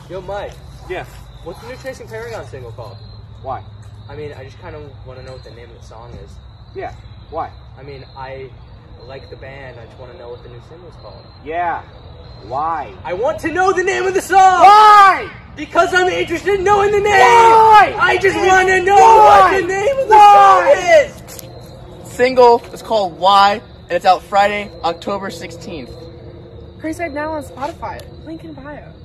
Yo, Mike. Yeah. What's the new Chasing Paragon single called? Why? I mean, I just kind of want to know what the name of the song is. Yeah. Why? I mean, I like the band. I just want to know what the new single's called. Yeah. Why? I want to know the name of the song! Why? Because I'm interested in knowing the name! Why? I just want to know Why? what the name of the Why? song is! Single is called Why, and it's out Friday, October 16th. Crazy now on Spotify. Link in bio.